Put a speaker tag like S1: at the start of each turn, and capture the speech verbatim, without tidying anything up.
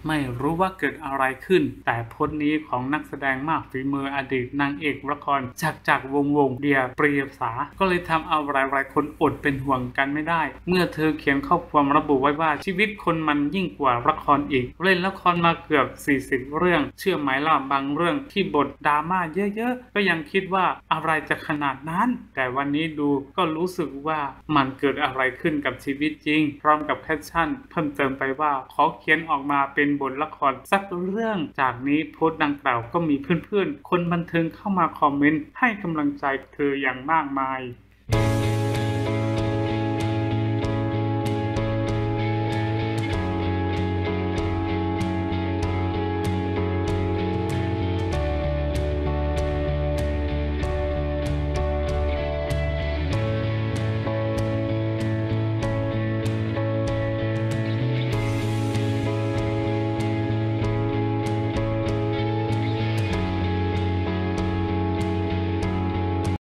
S1: ไม่รู้ว่าเกิดอะไรขึ้นแต่โพสต์นี้ของนักแสดงมากฝีมืออดีตนางเอกละครจากจากวงวงเดียปรียสาก็เลยทำเอาหลายๆคนอดเป็นห่วงกันไม่ได้เมื่อเธอเขียนข้อความระบุไว้ว่าชีวิตคนมันยิ่งกว่าละครอีกเล่นละครมาเกือบสี่สิบเรื่องเชื่อไหมล่ะบางเรื่องที่บทดราม่าเยอะๆก็ยังคิดว่าอะไรจะขนาดนั้นแต่วันนี้ดูก็รู้สึกว่ามันเกิดอะไรขึ้นกับชีวิตจริงพร้อมกับแคปชั่นเพิ่มเติมไปว่าขอเขียนออกมาเป็นบทละครสักเรื่องจากนี้โพสต์ดังกล่าวก็มีเพื่อนๆคนบันเทิงเข้ามาคอมเมนต์ให้กำลังใจเธออย่างมากมาย